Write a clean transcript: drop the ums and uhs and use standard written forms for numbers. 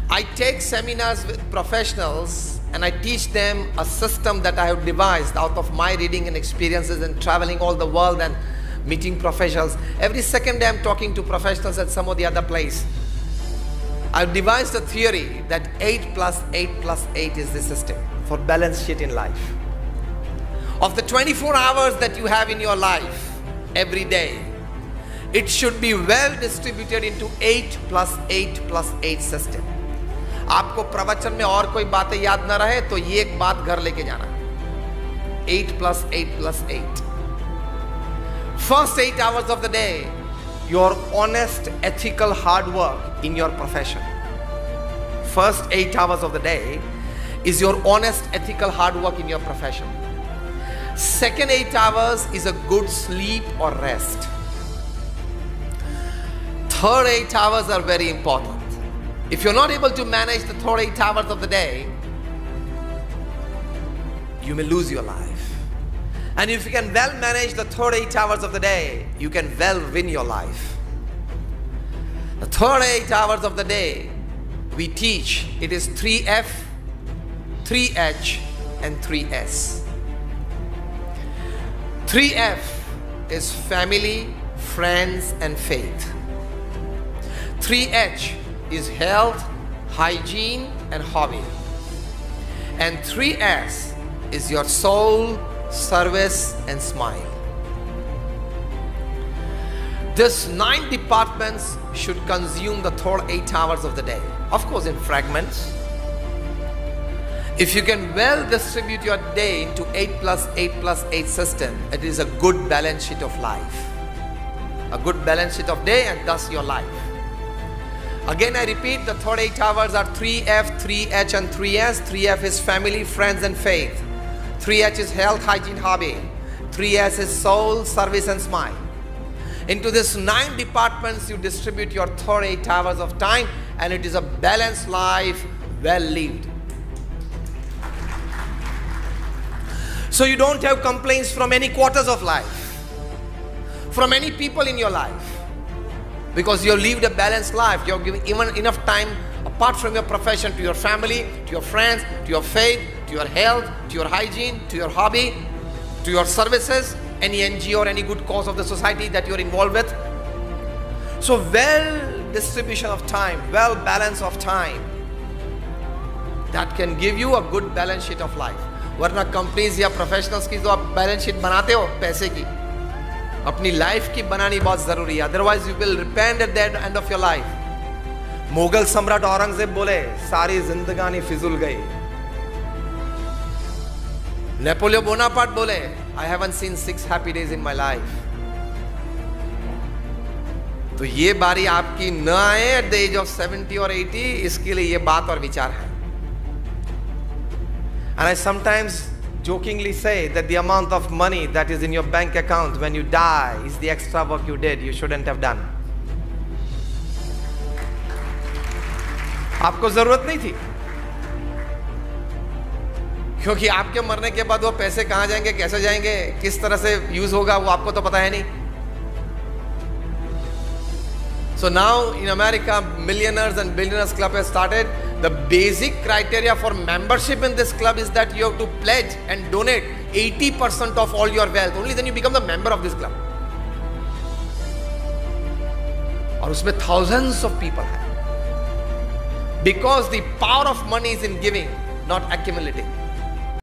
I take seminars with professionals and I teach them a system that I have devised out of my reading and experiences and traveling all the world and meeting professionals. Every second day I'm talking to professionals at some or the other place. I've devised a theory that 8 plus 8 plus 8 is the system for balanced shit in life. Of the 24 hours that you have in your life every day, it should be well distributed into 8 plus 8 plus 8 system. आपको प्रवचन में और कोई बातें याद ना रहे तो ये एक बात घर लेके जाना, 8 plus 8 plus 8. First 8 hours of the day, your honest, ethical hard work in your profession. First 8 hours of the day is your honest, ethical hard work in your profession. Second 8 hours is a good sleep or rest. Third 8 hours are very important. If you're not able to manage the third 8 hours of the day, you may lose your life. And if you can well manage the third 8 hours of the day, you can well win your life. The third 8 hours of the day, we teach, it is 3F, 3H and 3S. 3F is family, friends and faith. 3H is health, hygiene and hobby. And 3S is your soul, service and smile. This 9 departments should consume the third 8 hours of the day. Of course in fragments. If you can well distribute your day into 8 plus 8 plus 8 system, it is a good balance sheet of life. A good balance sheet of day and thus your life. Again I repeat, the third 8 hours are 3F, 3H and 3S. 3F is family, friends and faith. 3H is health, hygiene, hobby. 3S is soul, service and smile. Into this 9 departments you distribute your third 8 hours of time and it is a balanced life, well lived. So you don't have complaints from any quarters of life, from any people in your life. Because you have lived a balanced life. You have given even enough time apart from your profession to your family, to your friends, to your faith, to your health, to your hygiene, to your hobby, to your services, any NGO or any good cause of the society that you are involved with. So well distribution of time, well balance of time, that can give you a good balance sheet of life. वरना companies या professionals की जो आप balance sheet बनाते हो पैसे की, अपनी लाइफ की बनानी बहुत जरूरी है. Otherwise you will repent at the end of your life. Mughal सम्राट औरंगजेब बोले सारी जिंदगानी फिजूल गई. नेपोलियन बोनापार्ट बोले I haven't seen 6 happy days in my life. तो ये बारी आपकी न आए एट द एज ऑफ 70 और 80, इसके लिए ये बात और विचार है. And I sometimes jokingly say that the amount of money that is in your bank account when you die is the extra work you did, you shouldn't have done. आपको जरूरत नहीं थी, क्योंकि आपके मरने के बाद वो पैसे कहां जाएंगे, कैसे जाएंगे, किस तरह से यूज होगा वो आपको तो पता है नहीं. So now in America, Millionaires and Billionaires Club has started. The basic criteria for membership in this club is that you have to pledge and donate 80% of all your wealth. Only then you become the member of this club. और उसमें thousands of people हैं. Because the power of money is in giving, not accumulating.